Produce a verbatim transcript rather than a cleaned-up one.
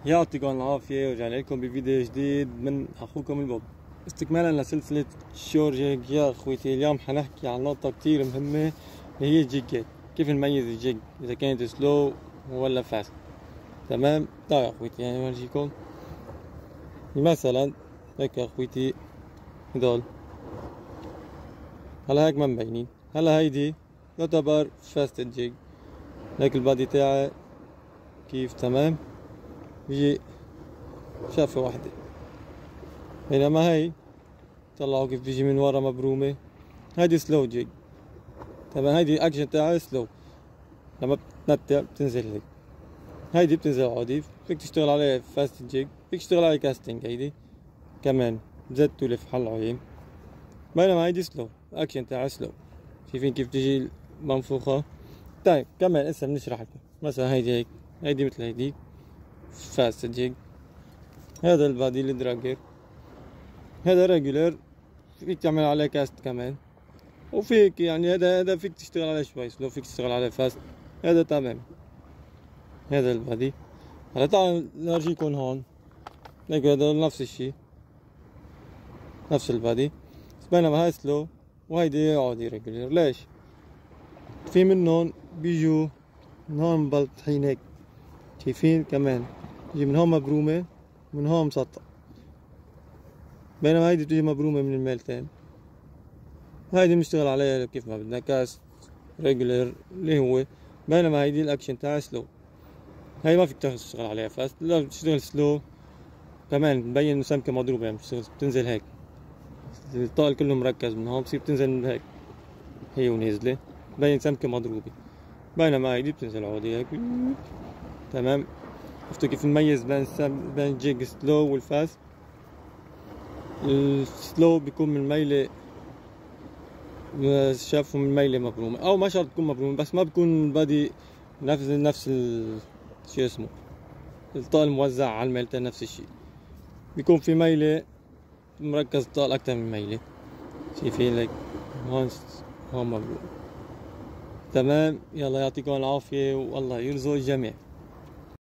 يعطيكم العافية، ورجعنا لكم بفيديو جديد من أخوكم البوب، استكمالا لسلسلة شور جيج. يا أخوتي اليوم حنحكي عن نقطة كتير مهمة اللي هي الجيجات. كيف نميز الجيج إذا كانت سلو ولا فاست. تمام؟ تعالوا يا أخوتي يعني أورجيكم مثلا هيك يا أخوتي. هدول هلا هيك ما مبينين. هلا هيدي يعتبر فاست جيج، هيك البادي تاعي كيف تمام، بيجي شافة واحدة. بينما هي طلعوا كيف بيجي من ورا مبرومة. هيدي سلو جيج تمام، هيدي الاكشن تاعها سلو، لما بتنتع بتنزل هيك. هيدي بتنزل عادي، فيك تشتغل عليها فاست جيج، فيك تشتغل عليها كاستنج هيدي كمان زد تولف حل عويم. بينما هيدي سلو، الاكشن تاعها سلو. شايفين كيف تجي منفوخة. طيب كمان هسه بنشرح لكم مثلا هيدي هيك، هيدي مثل هيدي فاست جيج. هذا البادي الدراجر، هذا ريجولر، فيك تعمل عليه كاست كمان، وفيك يعني هذا هذا فيك تشتغل عليه شوي سلو، فيك تشتغل عليه فاست. هذا تمام. هذا البادي. هلا تعالوا نرجيكم هون هيك، هذا نفس الشي، نفس البادي، بينما هاي سلو وهيدي عادي ريجولر. ليش؟ في منهم بيجوا من هون مبلطحين هيك، شايفين كمان بيجي من هون مبرومة من هون مسطح، بينما هيدي بتجي مبرومة من الميلتين. هيدي بنشتغل عليها كيف ما بدنا، كاست ريجولر اللي هو. بينما هيدي الاكشن تاعها سلو، هاي ما فيك تشتغل عليها فاست. لا بتشتغل سلو كمان مبين سمكة مضروبة، يعني بتنزل هيك، الطاقل كله مركز من هون، بصير بتنزل من هيك هي ونازلة، مبين سمكة مضروبة. بينما هيدي بتنزل عادي هيك تمام. شفتوا كيف نميز بين السم... بين الجيج سلو والفاست. السلو بيكون من ميلة، شافوا من ميلة مبرومة، أو ما شرط تكون مبرومة، بس ما بكون البادي نفس نفس ال... شو اسمه الطاقل موزع على الميلتين نفس الشي. بيكون في ميلة مركز الطاقل أكتر من ميلة. شايفين لك هون هون مبروم. تمام. يلا يعطيكم العافية والله يرزق الجميع.